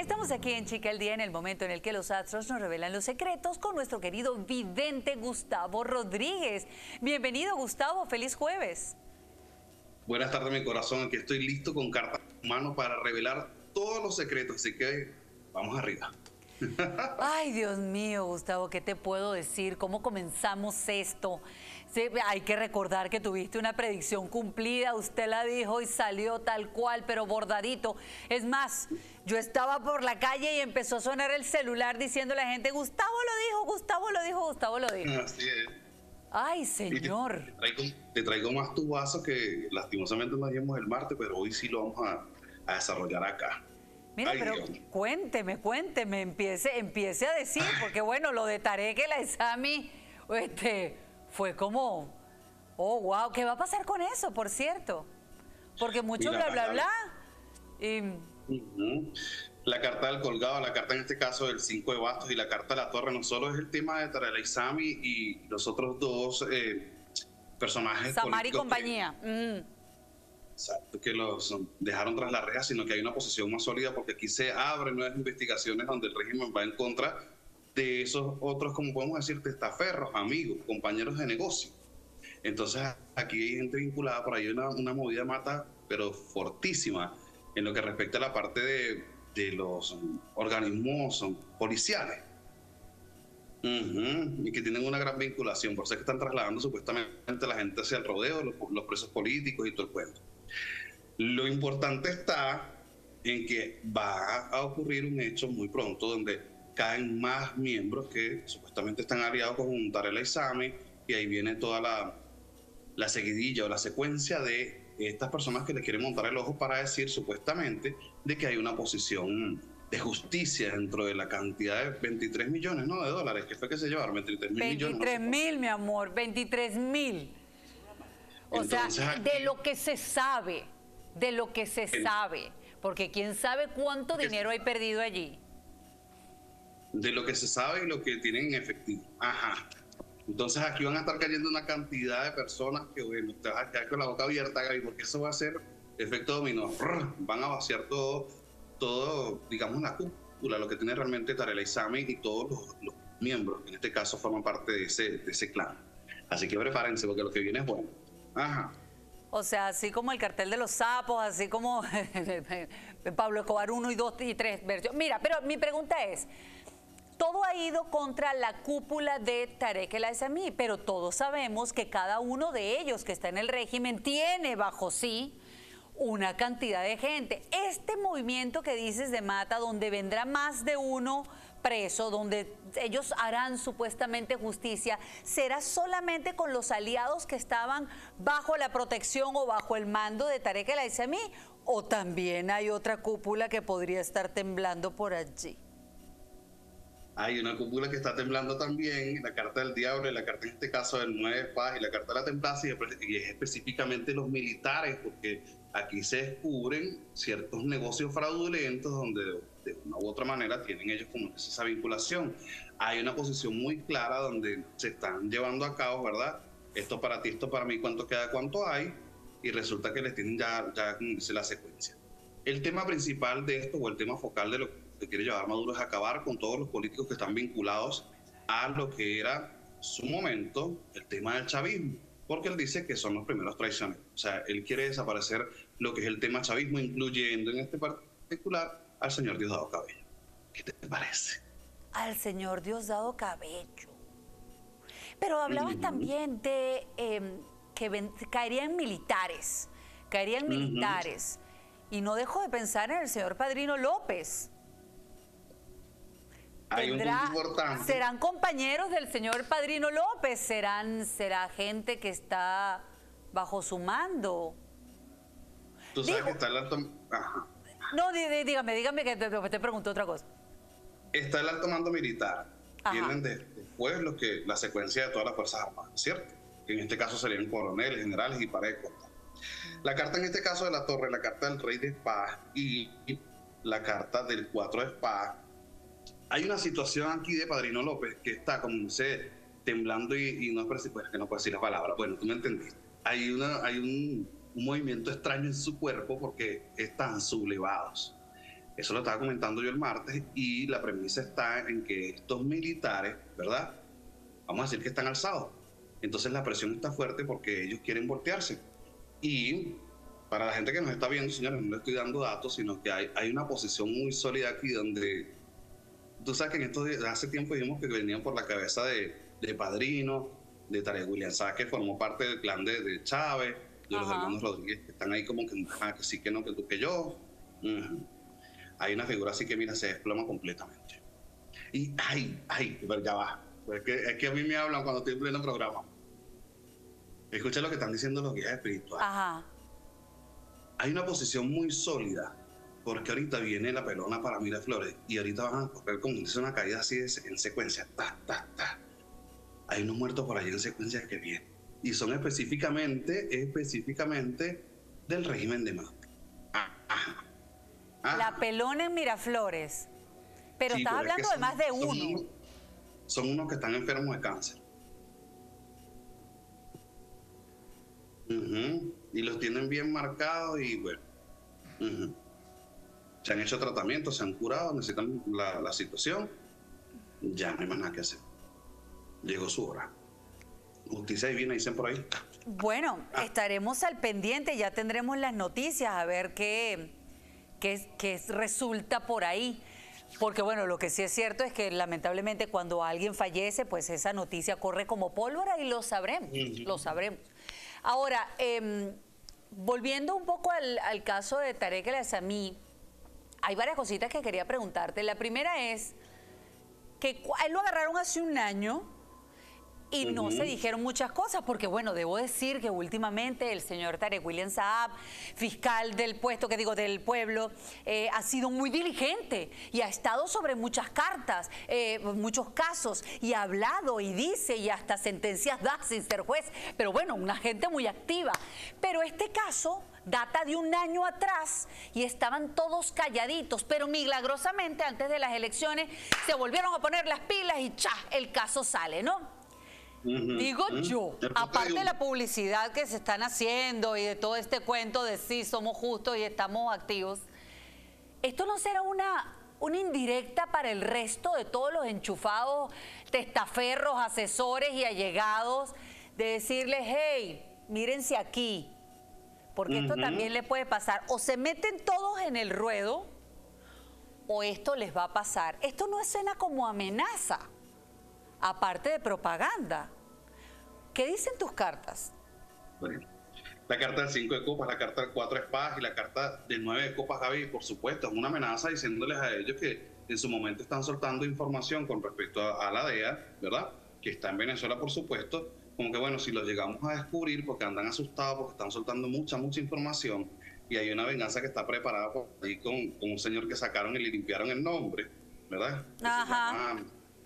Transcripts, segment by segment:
Estamos aquí en Chica al Día, en el momento en el que los astros nos revelan los secretos con nuestro querido vidente Gustavo Rodríguez. Bienvenido, Gustavo, feliz jueves. Buenas tardes, mi corazón. Aquí estoy listo con cartas en mano para revelar todos los secretos, así que vamos arriba. Ay, Dios mío, Gustavo, ¿qué te puedo decir? ¿Cómo comenzamos esto? Sí, hay que recordar que tuviste una predicción cumplida, usted la dijo y salió tal cual, pero bordadito. Es más, yo estaba por la calle y empezó a sonar el celular diciendo a la gente, Gustavo lo dijo, Gustavo lo dijo, Gustavo lo dijo. Así es. Ay, señor. Te traigo más tu vaso que lastimosamente no vimos el martes, pero hoy sí lo vamos a desarrollar acá. Mira, Ay, pero Dios. cuénteme, empiece a decir, porque bueno, lo de Tarek El Aissami, fue como, oh, wow, ¿qué va a pasar con eso, por cierto? Porque mucho Mira, bla, bla, bla. Y, La carta del colgado, la carta en este caso del 5 de bastos y la carta de la torre, no solo es el tema de Tarek El Aissami y los otros dos personajes Samar y políticos compañía. Exacto, que los dejaron tras la reja, sino que hay una posición más sólida porque aquí se abren nuevas investigaciones donde el régimen va en contra de esos otros, como podemos decir, testaferros, amigos, compañeros de negocio. Entonces aquí hay gente vinculada, por ahí una movida mata, pero fortísima en lo que respecta a la parte de los organismos policiales. Y que tienen una gran vinculación, por eso es que están trasladando supuestamente a la gente hacia el rodeo, los presos políticos y todo el cuento. Lo importante está en que va a ocurrir un hecho muy pronto donde caen más miembros que supuestamente están aliados con Tarek El Aissami, y ahí viene toda la seguidilla o la secuencia de estas personas que le quieren montar el ojo para decir supuestamente de que hay una posición de justicia dentro de la cantidad de 23 millones, ¿no?, de dólares, que fue que se llevaron 23 mil millones. 23 mil, mi amor, 23 mil. O Entonces, sea, de lo que se sabe, porque quién sabe cuánto dinero hay perdido allí. De lo que se sabe y lo que tienen en efectivo. Ajá. Entonces aquí van a estar cayendo una cantidad de personas que, bueno, te vas a quedar con la boca abierta, Gaby, porque eso va a ser efecto dominó. Van a vaciar todo, digamos, la cúpula, lo que tiene realmente Tarek El Aissami y todos los miembros, que en este caso forman parte de ese clan. Así que prepárense, porque lo que viene es bueno. Ajá. O sea, así como el cartel de los sapos, así como Pablo Escobar 1 y 2 y 3 versiones. Mira, pero mi pregunta es, todo ha ido contra la cúpula de Tarek El Aissami, pero todos sabemos que cada uno de ellos que está en el régimen tiene bajo sí una cantidad de gente. Este movimiento que dices de Mata, donde vendrá más de uno preso, donde ellos harán supuestamente justicia, ¿será solamente con los aliados que estaban bajo la protección o bajo el mando de Tarek El Aissami? ¿O también hay otra cúpula que podría estar temblando por allí? Hay una cúpula que está temblando también, la carta del diablo, y la carta en este caso del 9 de paz y la carta de la templanza, y es específicamente los militares, porque aquí se descubren ciertos negocios fraudulentos donde de una u otra manera tienen ellos como esa vinculación. Hay una posición muy clara donde se están llevando a cabo, ¿verdad? Esto para ti, esto para mí, cuánto queda, cuánto hay, y resulta que les tienen ya como dice la secuencia. El tema principal de esto, o el tema focal de lo que quiere llevar Maduro, es acabar con todos los políticos que están vinculados a lo que era su momento el tema del chavismo, porque él dice que son los primeros traicioneros. O sea, él quiere desaparecer lo que es el tema chavismo, incluyendo en este particular al señor Diosdado Cabello. ¿Qué te parece? Al señor Diosdado Cabello. Pero hablabas también de que caerían militares, y no dejo de pensar en el señor Padrino López. Hay un punto importante. ¿Serán compañeros del señor Padrino López? ¿Será gente que está bajo su mando? Tú sabes que está el alto... Ajá. No, dígame que te pregunto otra cosa. Está el alto mando militar. Ajá. Vienen después la secuencia de todas las Fuerzas Armadas, ¿cierto? Que en este caso serían coroneles, generales y para de contar. La carta en este caso de la torre, la carta del rey de espadas y la carta del 4 de espadas. Hay una situación aquí de Padrino López que está, como dice, temblando y no es pues, que no puedo decir las palabras. Bueno, tú me entendiste. Hay un movimiento extraño en su cuerpo porque están sublevados. Eso lo estaba comentando yo el martes y la premisa está en que estos militares, ¿verdad? Vamos a decir que están alzados. Entonces la presión está fuerte porque ellos quieren voltearse. Y para la gente que nos está viendo, señores, no le estoy dando datos, sino que hay una posición muy sólida aquí donde, tú sabes que en estos días, hace tiempo dijimos que venían por la cabeza de Padrino, de Tarek William Saab, que formó parte del clan de Chávez, de los hermanos Rodríguez, que están ahí como que, que sí, que no, que tú, que yo. Hay una figura así que, mira, se desploma completamente. Y, pero ya va. Es que a mí me hablan cuando estoy en pleno programa. Escucha lo que están diciendo los guías espirituales. Ajá. Hay una posición muy sólida, porque ahorita viene la pelona para Miraflores y ahorita van a correr como dice una caída así en secuencia. Ta, ta, ta. Hay unos muertos por ahí en secuencia que vienen. Y son específicamente del régimen de Maduro. La pelona en Miraflores. Pero sí, estás hablando de más de uno. Son unos que están enfermos de cáncer. Y los tienen bien marcados y bueno. Se han hecho tratamientos, se han curado, necesitan la situación. Ya no hay más nada que hacer. Llegó su hora. Justicia divina, dicen por ahí. Bueno, estaremos al pendiente, ya tendremos las noticias a ver qué resulta por ahí. Porque bueno, lo que sí es cierto es que lamentablemente cuando alguien fallece, pues esa noticia corre como pólvora y lo sabremos, lo sabremos. Ahora, volviendo un poco al caso de Tarek El Aissami, hay varias cositas que quería preguntarte. La primera es que a él lo agarraron hace un año y no se dijeron muchas cosas, porque bueno, debo decir que últimamente el señor Tarek William Saab, fiscal del del pueblo, ha sido muy diligente y ha estado sobre muchas cartas, muchos casos, y ha hablado y dice y hasta sentencias da sin ser juez, pero bueno, una gente muy activa. Pero este caso data de un año atrás y estaban todos calladitos, pero milagrosamente antes de las elecciones se volvieron a poner las pilas y ¡cha!, el caso sale, ¿no? Digo yo, aparte de la publicidad que se están haciendo y de todo este cuento de sí, somos justos y estamos activos, ¿esto no será una indirecta para el resto de todos los enchufados, testaferros, asesores y allegados, de decirles, hey, mírense aquí? Porque esto también le puede pasar. O se meten todos en el ruedo, o esto les va a pasar. Esto no suena como amenaza, aparte de propaganda. ¿Qué dicen tus cartas? Bueno, la carta del 5 de copas, la carta del 4 de espadas y la carta del 9 de copas, Gaby, por supuesto, es una amenaza diciéndoles a ellos que en su momento están soltando información con respecto a la DEA, ¿verdad? Que está en Venezuela, por supuesto, como que bueno, si lo llegamos a descubrir porque andan asustados, porque están soltando mucha información y hay una venganza que está preparada por ahí con un señor que sacaron y le limpiaron el nombre, ¿verdad? Ajá.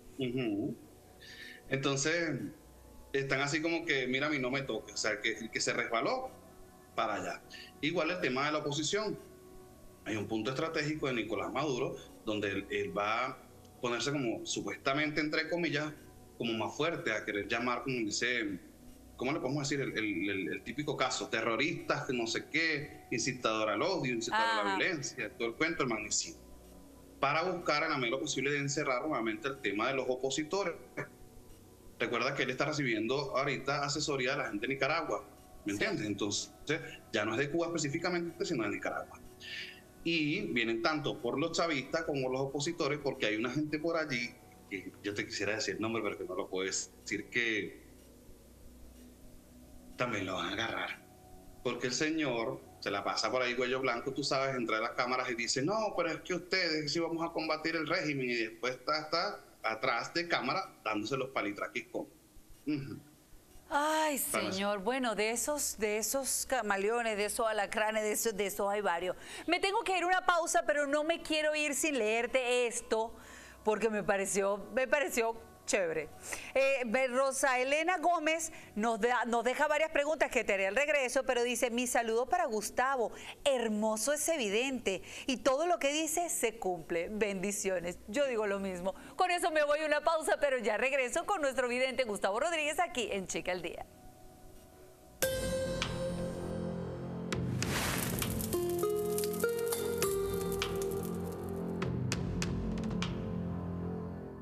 Entonces, están así como que, mira, a mí no me toque, o sea, que se resbaló para allá. Igual el tema de la oposición. Hay un punto estratégico de Nicolás Maduro donde él va a ponerse como, supuestamente, entre comillas, como más fuerte, a querer llamar, como dice, ¿cómo le podemos decir? El típico caso, terroristas, que no sé qué, incitador al odio, incitador a la violencia, todo el cuento, el magnífico, para buscar en la medida posible de encerrar nuevamente el tema de los opositores. Recuerda que él está recibiendo ahorita asesoría de la gente de Nicaragua, ¿me entiendes? Entonces, ya no es de Cuba específicamente, sino de Nicaragua. Y vienen tanto por los chavistas como los opositores, porque hay una gente por allí, que yo te quisiera decir el nombre, pero que no lo puedo decir, que también lo van a agarrar. Porque el señor se la pasa por ahí cuello blanco, tú sabes, entre las cámaras y dice, no, pero es que ustedes sí vamos a combatir el régimen, y después está atrás de cámara dándose los palitraquis con. Ay, señor, bueno, de esos camaleones, de esos alacranes, de esos hay varios. Me tengo que ir a una pausa, pero no me quiero ir sin leerte esto, porque me pareció chévere. Rosa Elena Gómez nos deja varias preguntas que te haré al regreso, pero dice, mi saludo para Gustavo, hermoso es evidente, y todo lo que dice se cumple, bendiciones. Yo digo lo mismo. Con eso me voy a una pausa, pero ya regreso con nuestro vidente Gustavo Rodríguez aquí en Checa al Día.